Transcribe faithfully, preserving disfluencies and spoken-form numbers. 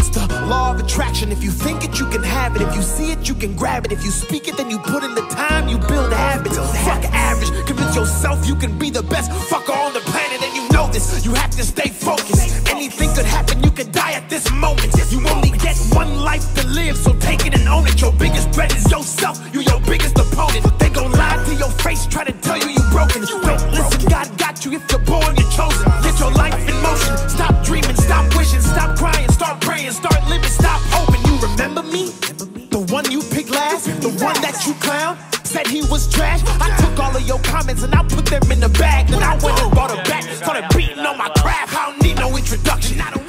It's the law of attraction. If you think it, you can have it. If you see it, you can grab it. If you speak it, then you put in the time, you build habits. Fuck average, convince yourself you can be the best fucker on the planet, and you know this. You have to stay focused. Anything could happen, you could die at this moment. You only get one life to live, so take it and own it. Your biggest threat is yourself, you your biggest opponent. They gon' lie to your face, try to tell you you broken. Don't listen, God got you. If you're born, you're chosen. Get your life in motion. Stop dreaming, stop wishing, stop crying, start praying, start living, stop hoping. You remember me? The one you picked last, the one that you clown, said he was trash. I took all of your comments and I put them in the bag. Then I went and bought a back, started beating on my craft. I don't need no introduction.